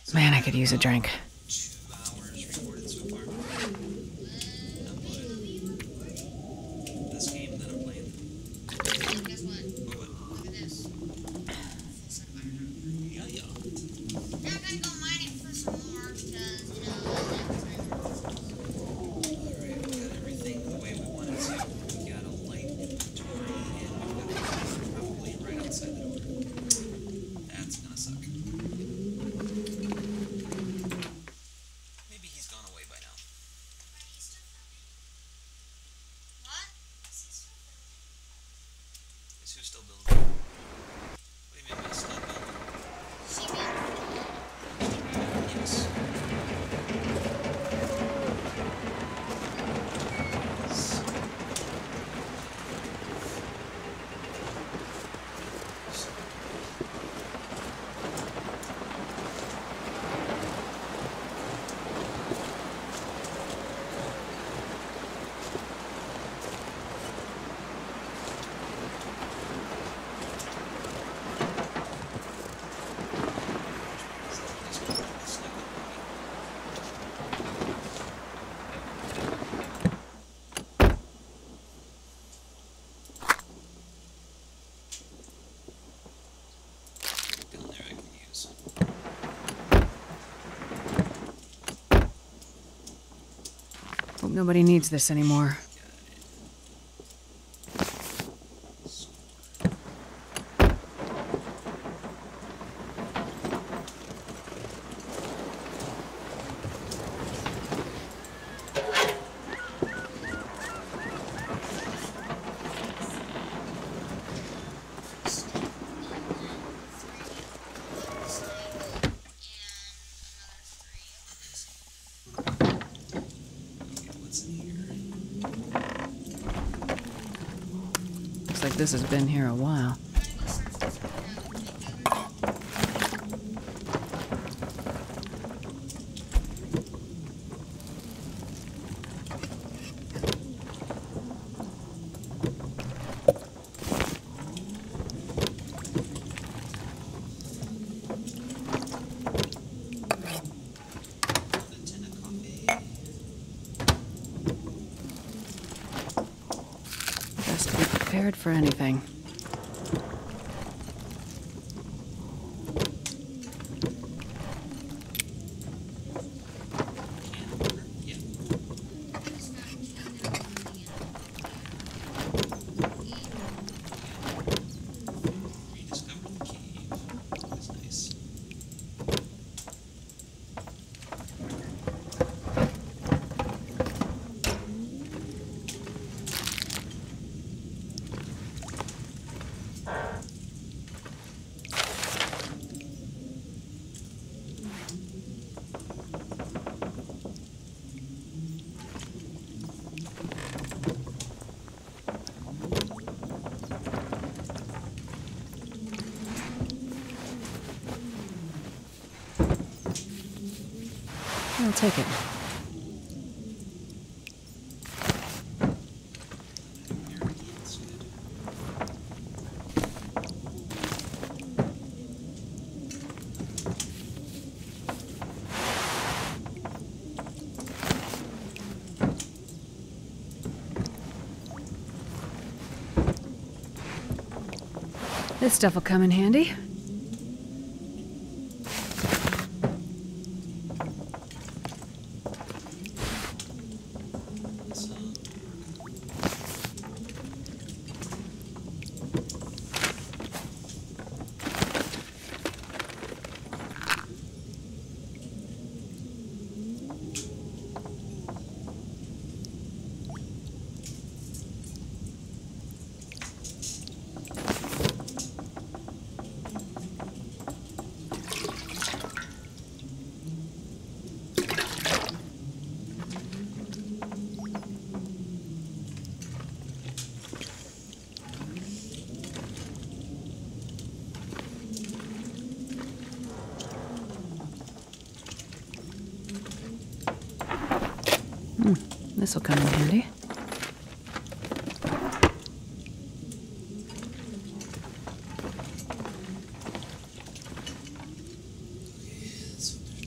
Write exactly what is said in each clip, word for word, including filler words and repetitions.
Man, I could use a drink. Two hours recorded so far. This game that I'm playing. Guess what? What? Look at this. Full set of iron. Yeah, yeah. Now I gotta go mining for some more because, you know, Alright, we got everything the way we wanted to. We got a light inventory and we've got a knife probably right outside the door. That's gonna suck. Maybe he's gone away by now. what? Is who still building? What do you mean by still building? She mean, Yes. Down there I can use. Hope nobody needs this anymore. Okay, what's in here? Looks like this has been here a while. The tin of coffee. Best to be prepared for anything. Can opener? Yeah. Rediscovered the cave. That's nice. I'll take it. It's good. This stuff will come in handy. Some This'll come in handy. so there's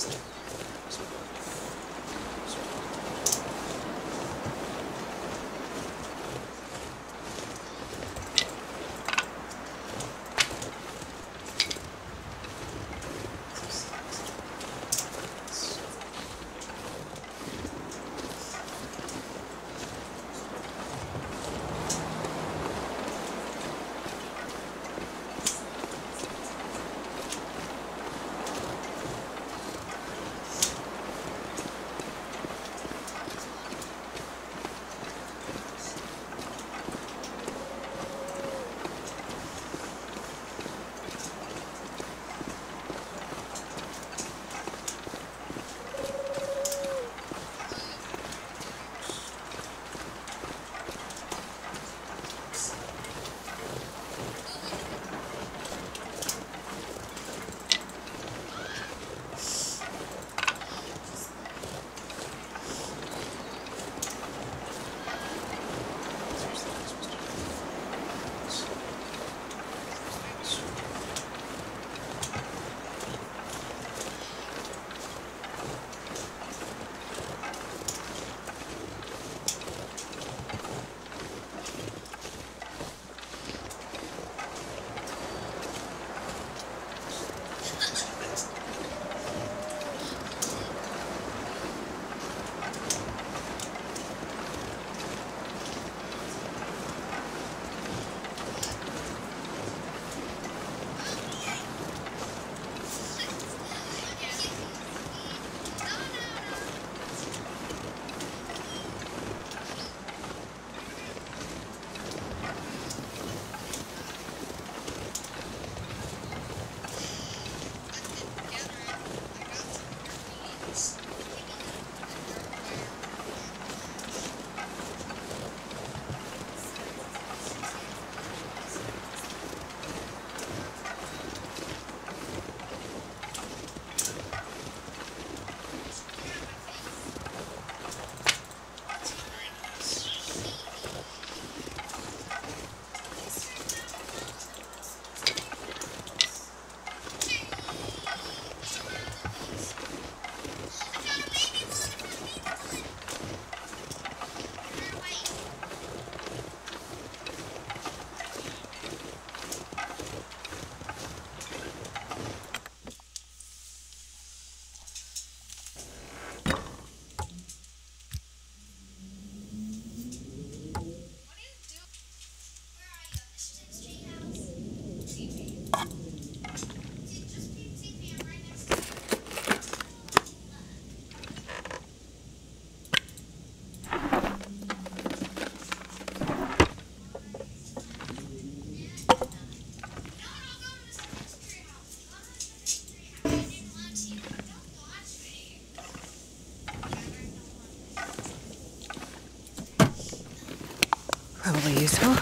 Probably useful.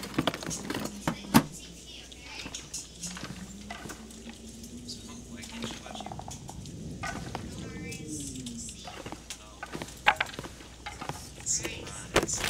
So, why can't you watch you? Oh. Surprise.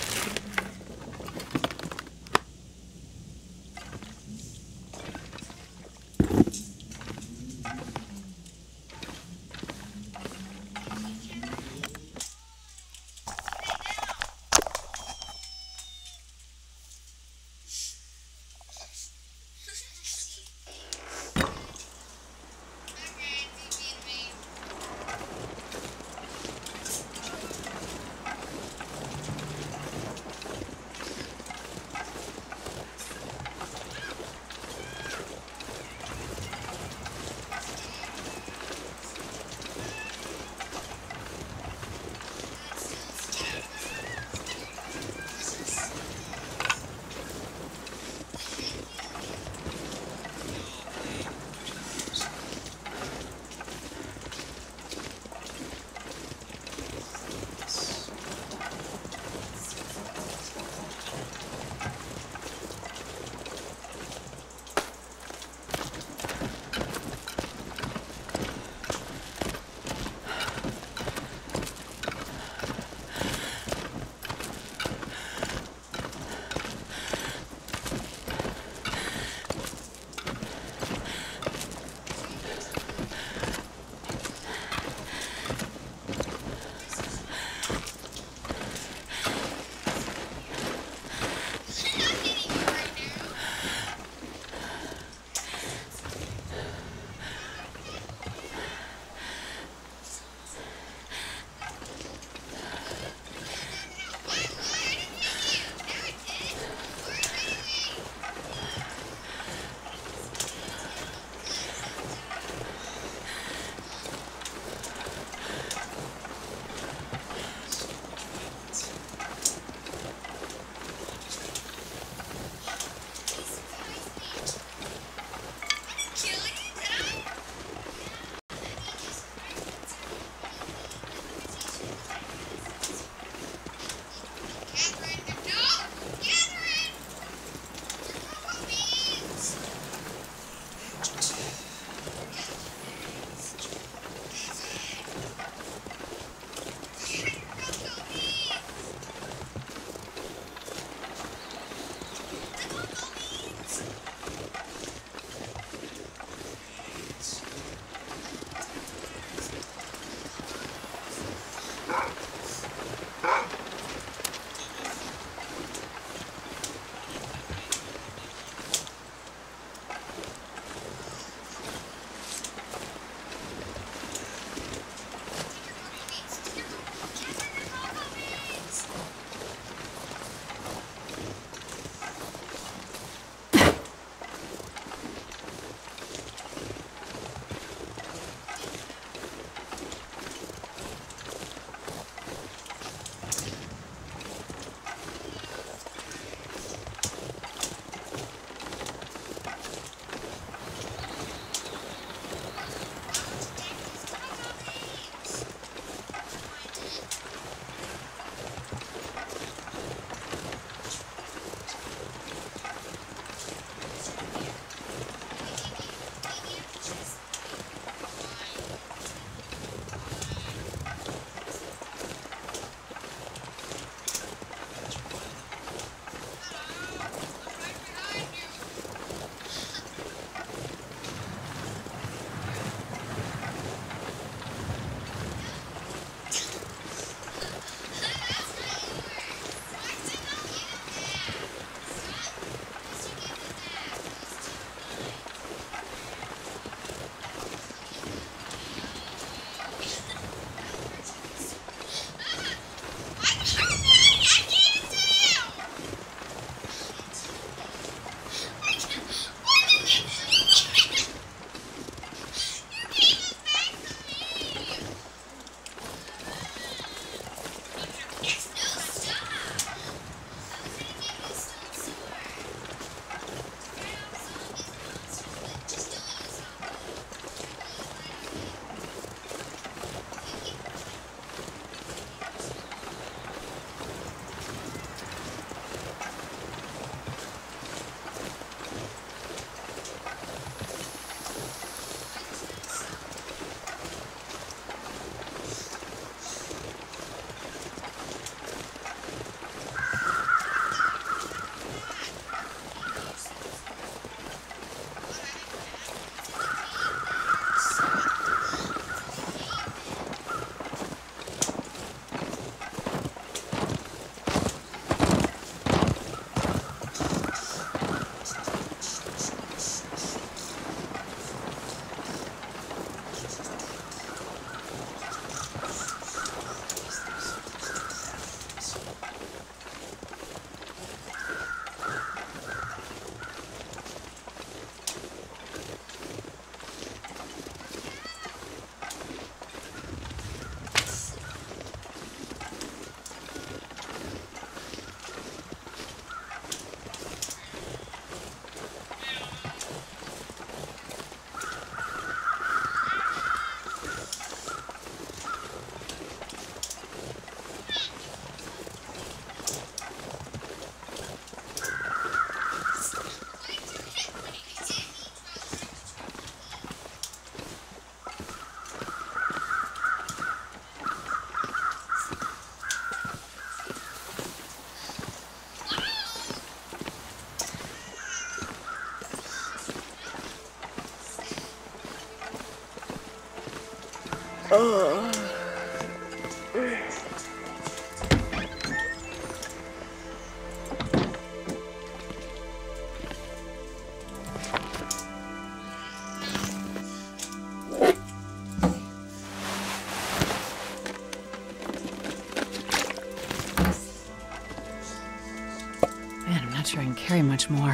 Man, I'm not sure I can carry much more.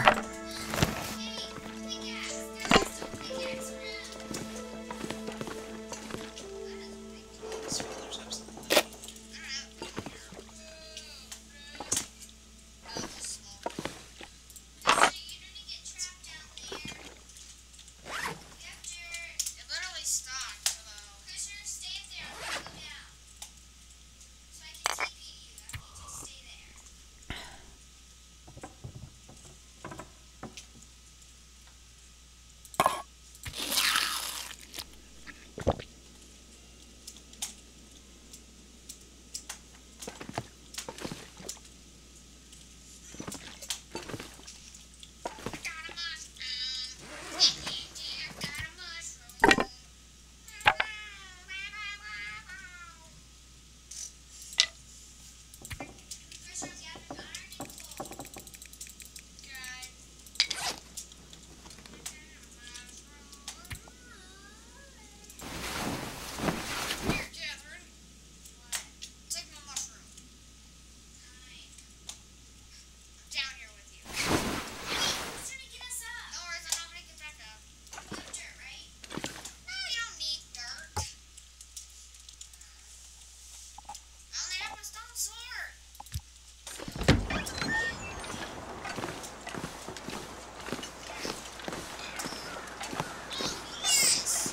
Swallow's absolutely It literally stopped. Hello. Christian, stay up there. I'm gonna go down. So I can T P you. I need you to stay there. I got a mushroom. I got a mushroom. Christian, gather iron and coal. Good. Here, Catherine. What? Take my mushroom. Fine. I'm down here with you. Who's trying to get us up? No worries, I'm not gonna get back up. You have dirt, right? No, you don't need dirt. I only have my stone sword. Yes!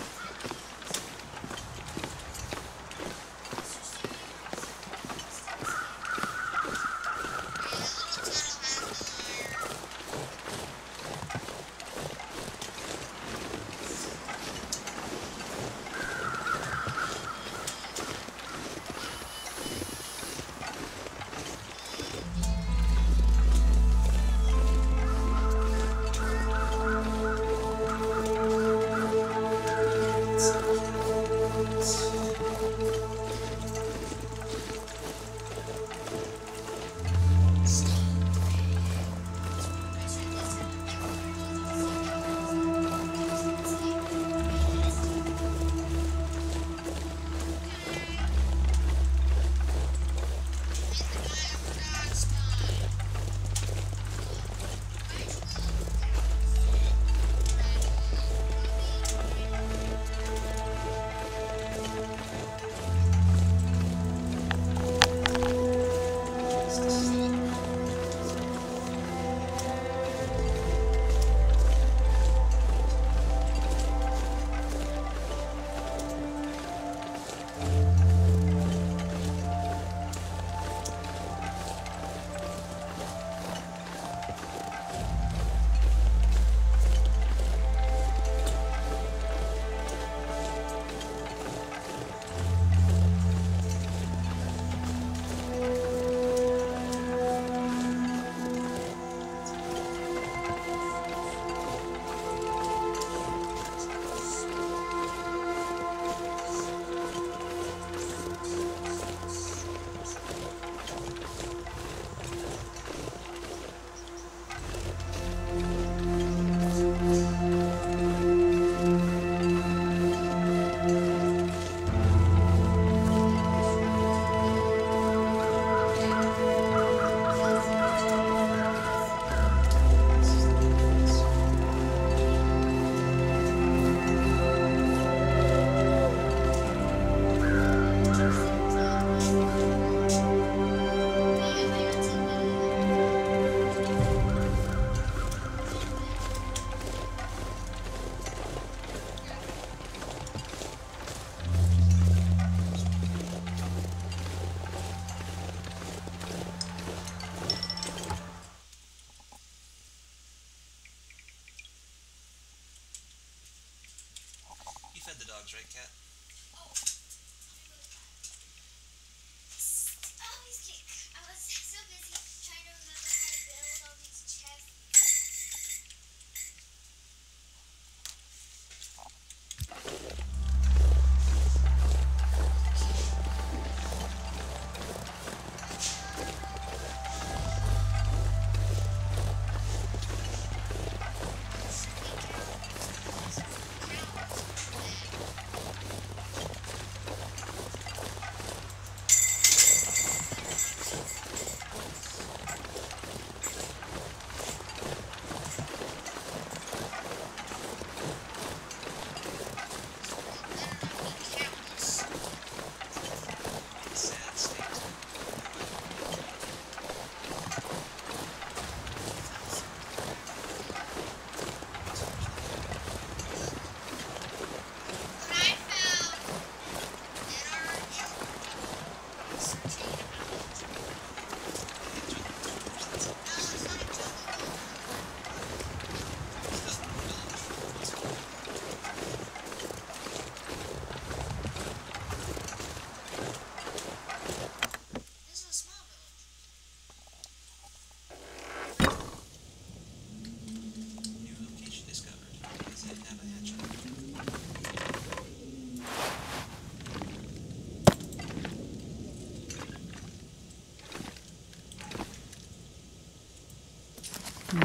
fed the dogs, right, Cat? Oh. Oh, he's cute. I was so busy trying to remember how to build all these chests.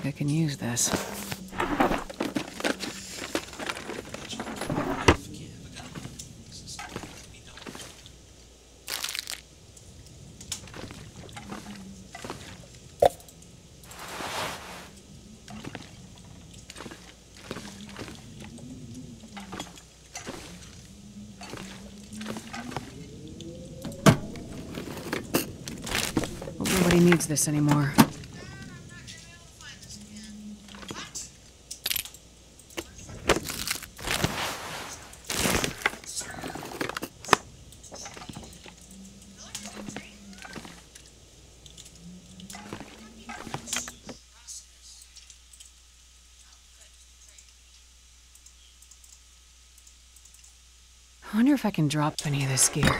I can use this. Well, nobody needs this anymore. I wonder if I can drop any of this gear.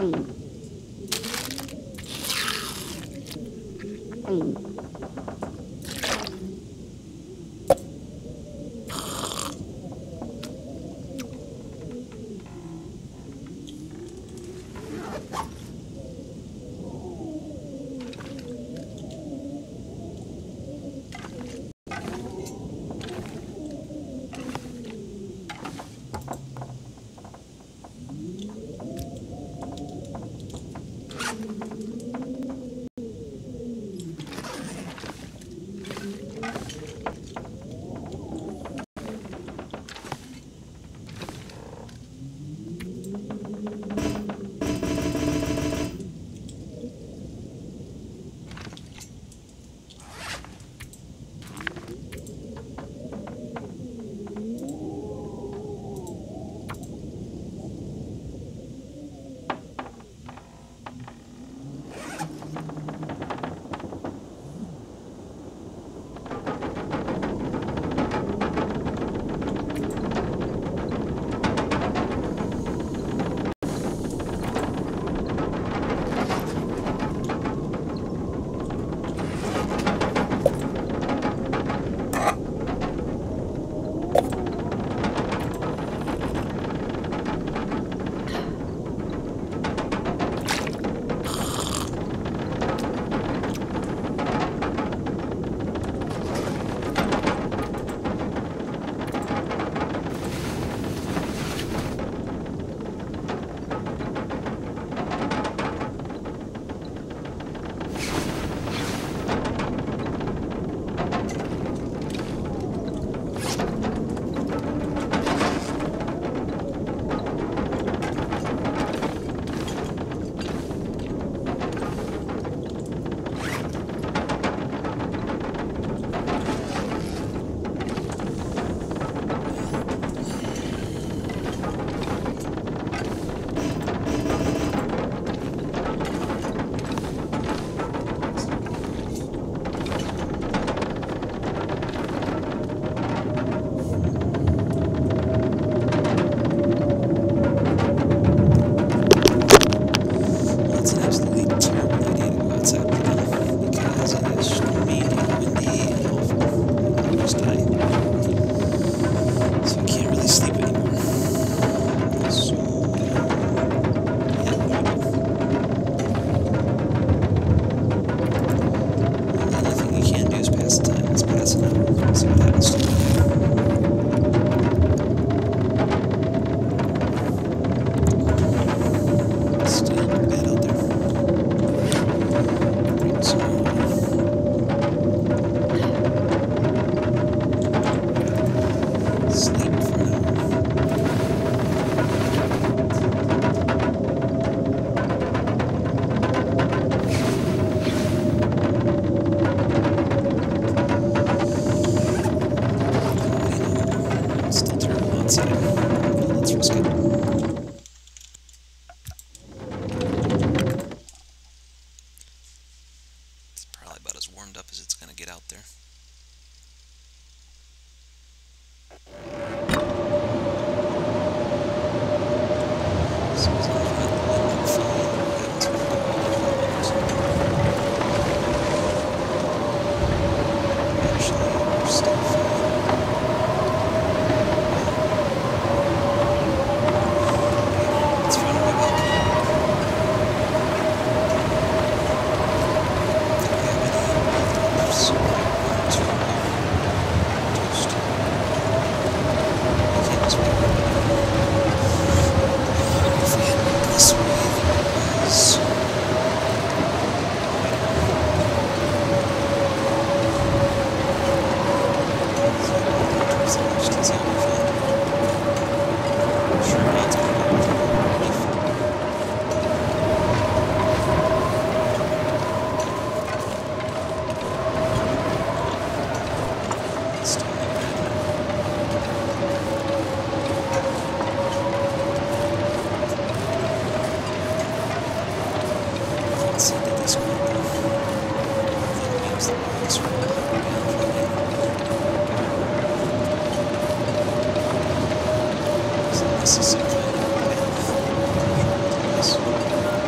This is a kind of path.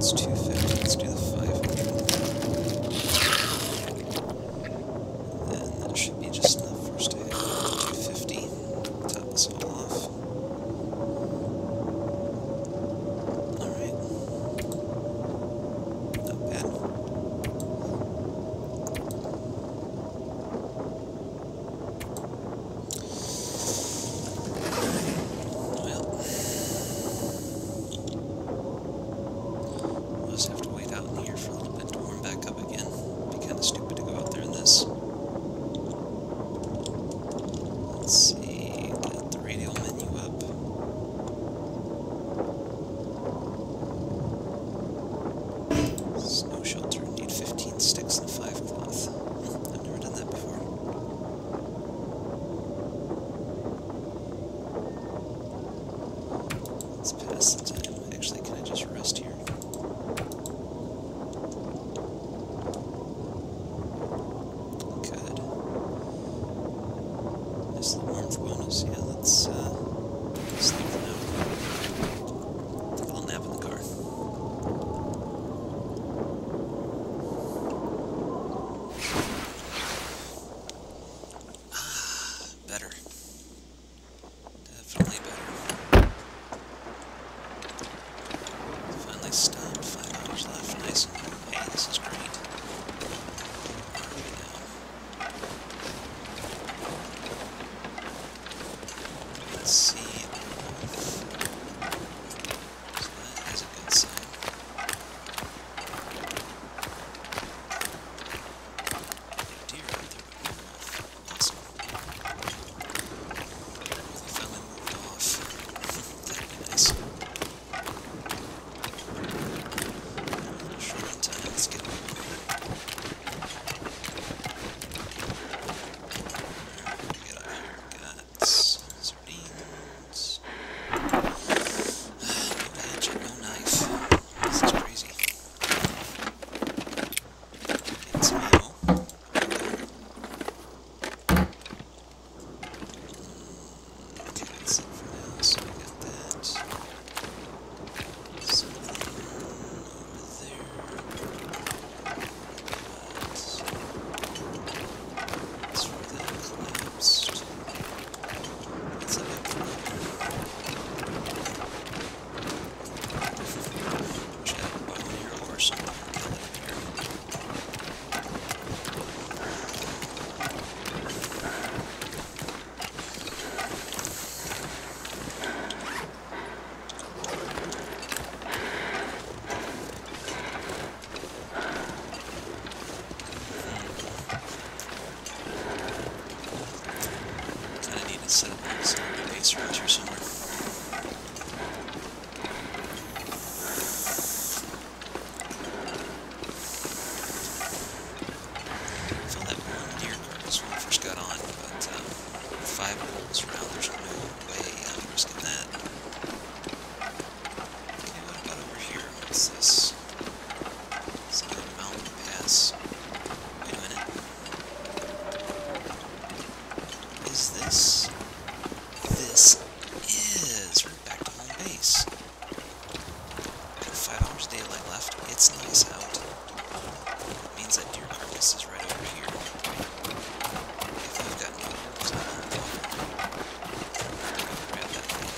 It's two fifty. Let's do the five hundred. And that should be just enough for us to hit two fifty. Top this all off. Alright. Not bad. Well, we'll just have to wait out in here for a little bit to warm back up again. It'd be kind of stupid to go out there in this. Let's see, get the radial menu up. Snow shelter, need fifteen sticks and five cloth. Hmm, I've never done that before. Let's pass the time. Actually, can I just rest here? Good. Nice little warmth bonus. Yeah, let's uh, sleep for now. Take a little nap in the car. Ah, better. Definitely better. Finally stopped. Five hours left. Nice. Hey, this is great. Where are we now? Let's see. So that is a good sign. Deer out there, but no wolf. Awesome. They finally moved off. That'd be nice. Short on time. Let's get moving. What do we got out here? Got sardines. No hatchet, no knife. This is crazy. Get some ammo. Okay, that's it for now. So we got that. Something over there. That's where that collapsed. That's a big problem. Wish I had a bow and arrow or something. Kill it up here. Kinda need to set up some base around here somewhere. Found that one deer carcass when I first got on, but um, five wolves around, there's no way I'm risking that. Okay, what about over here? What's this? It's another mountain pass. Wait a minute. Is this? This is. We're back to home base. Got five hours of daylight left. It's nice out. It means that deer carcass is right over here. If I've got no wolves, I don't know. Grab that thing.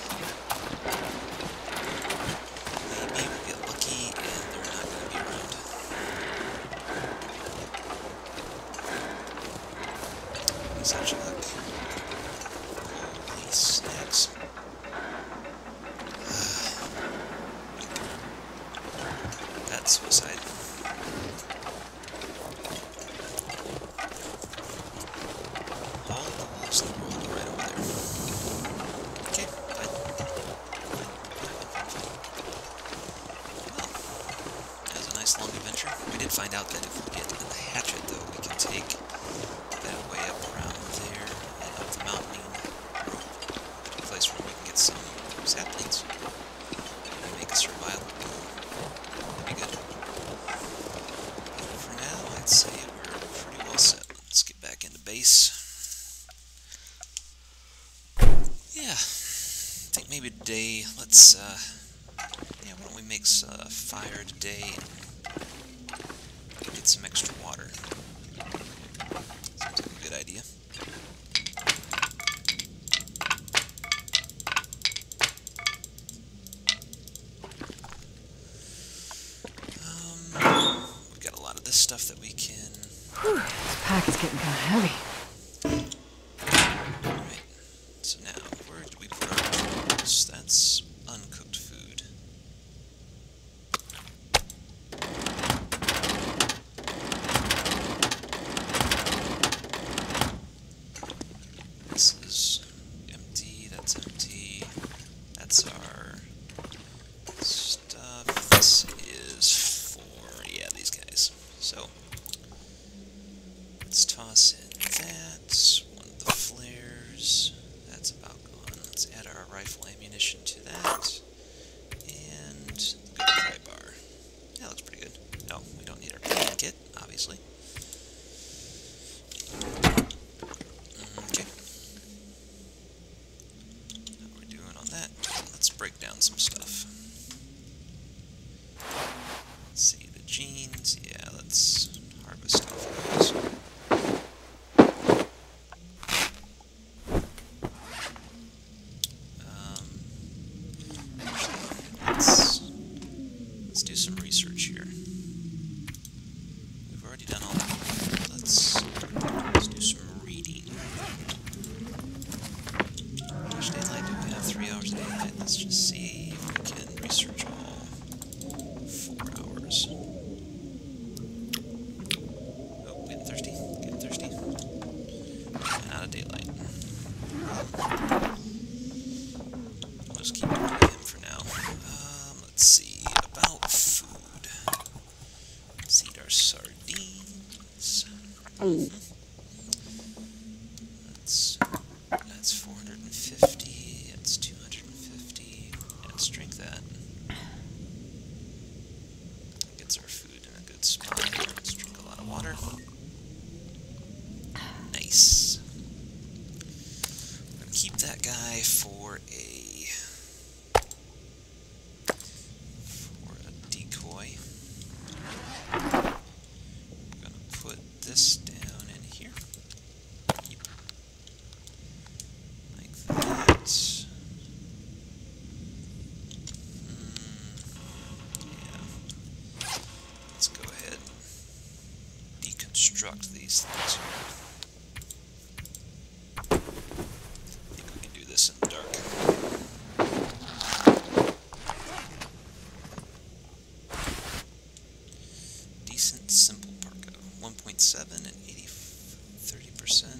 Maybe we'll get lucky and they're not going to be around. What's that look? Holy snacks. That's suicide. All the wolves in the world are right over there. Okay, fine. Fine, fine, fine, fine. Well, that was a nice long adventure. We did find out that if we get the hatchet, though, we can take that way up around there and up the mountain road to a place where we can get some saplings and make a survival pool. That'd be good. But for now, I'd say we're pretty well set. Let's get back into base. Yeah, I think maybe today, let's, uh, yeah, why don't we make uh, fire today and get some extra water. Seems like a good idea. Um, we've got a lot of this stuff that we can... Whew, this pack is getting kind of heavy. Alright, so now, where do we put our tools? That's uncooked food. This is empty, that's empty. That's our stuff. This is for, yeah, these guys. So, let's toss in that. One of the flares. That's about gone. Let's add our rifle ammunition to that. And the good pry bar. That looks pretty good. No, we don't need our paint kit, obviously. Okay. How are we doing on that? Let's break down some stuff. Let's see, the jeans. Yeah, let's harvest off those. Some research here. We've already done all that. Let's, let's do some reading. How much daylight do we have? Three hours of daylight. Let's just see if we can research all four hours. Oh, getting thirsty. Getting thirsty. And out of daylight. We'll just keep going with him for now. Um, let's see. Food. Let's eat our sardines. Mm-hmm. That's that's four hundred fifty. That's two hundred fifty. Let's drink that. Gets our food in a good spot. Let's drink a lot of water. Nice. I'm gonna keep that guy for a. This down in here. Yep. Like that. Hmm. Yeah. Let's go ahead and deconstruct these things here. I think we can do this in the dark. Decent, simple parka. one point seven and eighty, thirty percent.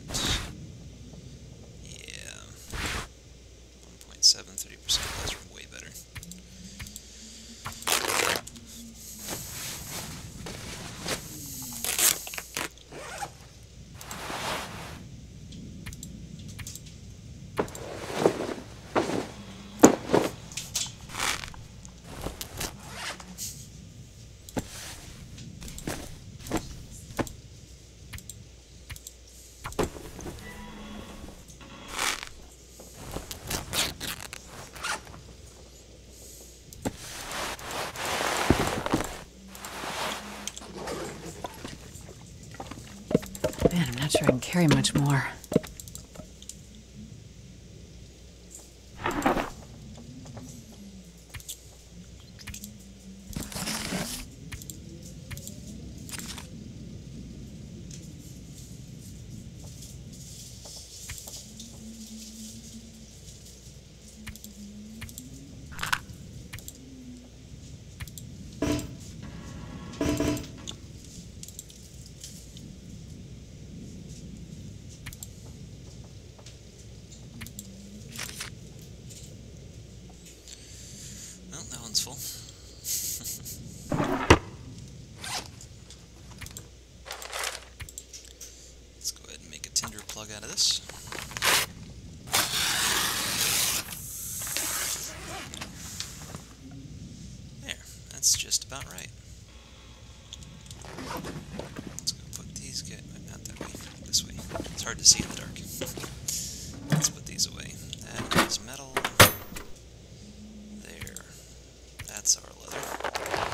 Yeah. one point seven, thirty percent. Those are way better. Man, I'm not sure I can carry much more. Full. Let's go ahead and make a tinder plug out of this. There, that's just about right. Let's go put these guys, not that way, this way. It's hard to see in the dark. Let's put these away. That is metal. There. That's our leather.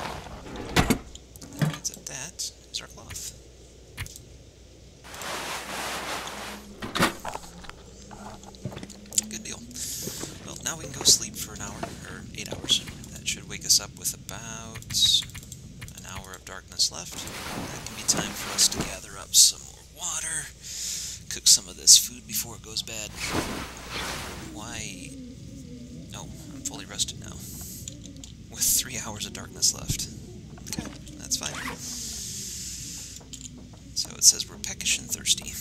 we can go sleep for an hour, or eight hours. That should wake us up with about an hour of darkness left. That can be time for us to gather up some more water, cook some of this food before it goes bad. Why? No, I'm fully rested now. With three hours of darkness left. Okay, that's fine. So it says we're peckish and thirsty.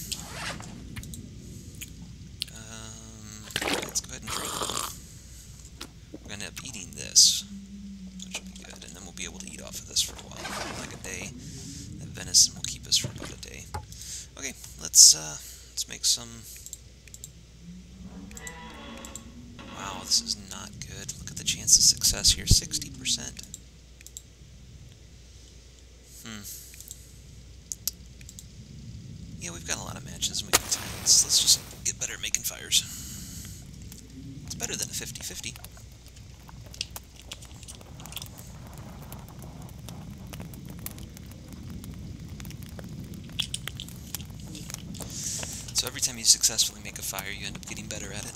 Um, let's go ahead and drink. We're going to end up eating this, which will be good, and then we'll be able to eat off of this for a while, like a day. That venison will keep us for about a day. Okay, let's, uh, let's make some... Wow, this is not good. Look at the chance of success here, sixty percent. Hmm. Yeah, we've got a lot of matches and we got time. Let's, let's just get better at making fires. It's better than a fifty fifty. So every time you successfully make a fire, you end up getting better at it.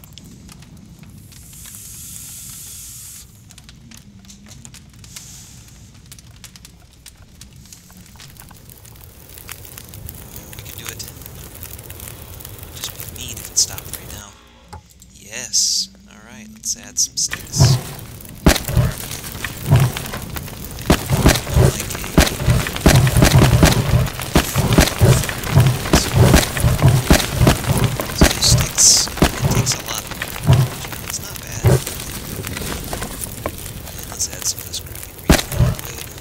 Stop right now. Yes. Alright, let's add some sticks. Like a... So these sticks, it takes a lot of them. It's not bad. And let's add some of this crappy green wood.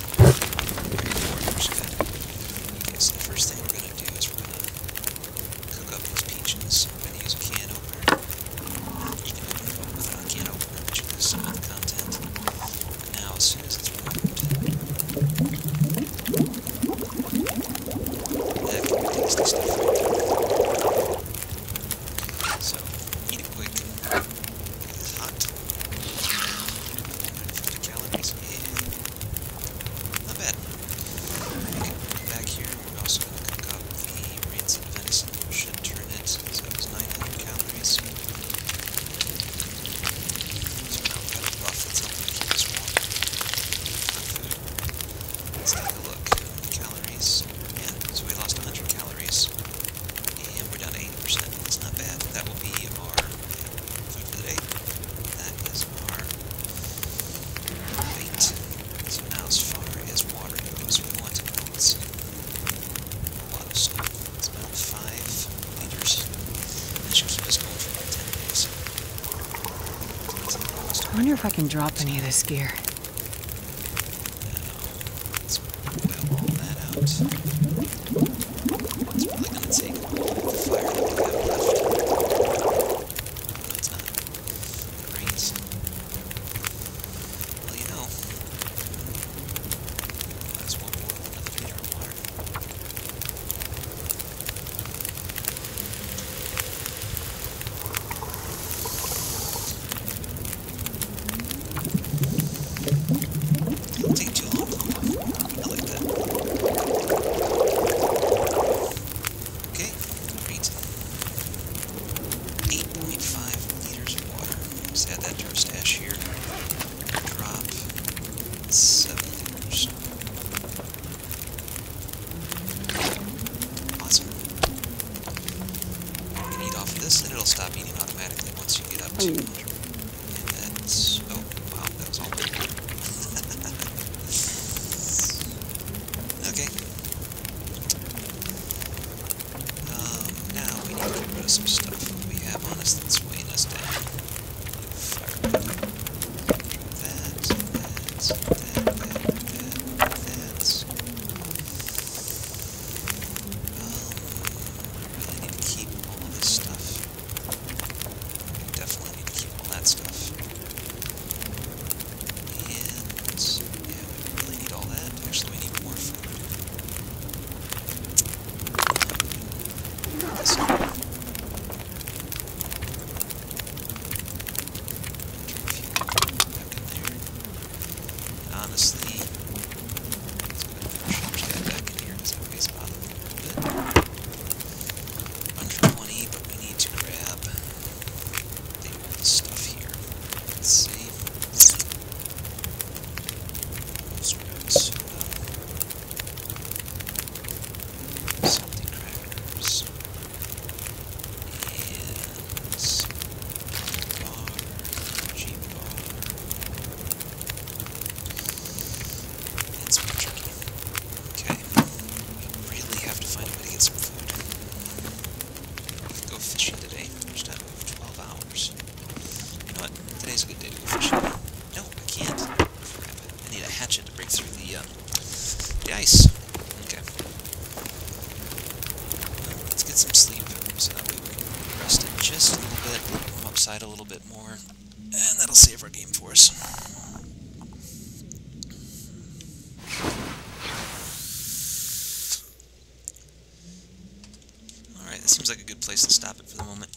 Very good. Okay, so the first thing we're going to do is we're going to cook up these peaches. We're going to use a can opener. You can open it up without a can opener, but you lose some of the content. Now, as soon as it's removed, that can be tasty stuff right there. So, eat it quick. It's hot. one hundred fifty calories. Yeah. Not bad. Okay, back here, we're also going to cook up the rancid venison. Should turn it, so it was nine hundred calories. So now we've got a buff that's helping to keep us warm. Hot food. Let's take a look. Calories. Yeah, so we lost one hundred calories. And we're down to eighty percent. That's not bad. That will be our food for the day. That is our bait. So now as far as water goes, we want to melt a lot of snow. Let's melt five liters. That should keep us going for about ten days. I wonder if I can drop any of this gear. Now, let's whip all that out. It's probably going to take all of the fire that we have left. No, it's not. It rains. Well, you know, might as well boil another liter of water. It'll take too long. I like that. Okay, great. eight point five liters of water. Let's add that to our stash here. Drop seven liters. Awesome. You can eat off of this, and it'll stop eating automatically once you get up to one hundred. And that's... oh, wow, that was all good. Okay. Um, now we need to get rid of some stuff that we have on us that's weighing us down. Firewood. That, that, that, that, that, that. Um, I really need to keep all of this stuff. We definitely need to keep all that stuff. And, yeah, we really need all that. Actually, we need more food. This hatchet to break through the, um, the ice. Okay. Well, let's get some sleep, so that way we can rest it just a little bit, go outside a little bit more, and that'll save our game for us. Alright, that seems like a good place to stop it for the moment.